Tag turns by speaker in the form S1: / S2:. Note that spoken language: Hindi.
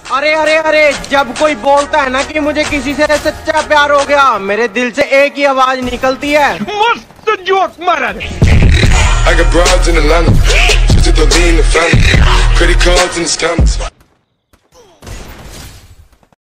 S1: अरे अरे अरे, जब कोई बोलता है ना कि मुझे किसी से सच्चा प्यार हो गया, मेरे दिल से एक ही आवाज निकलती है,
S2: मस्त जोक मारा रे।
S3: I got broads in Atlanta, just to lean the family, credit cards in the scammers.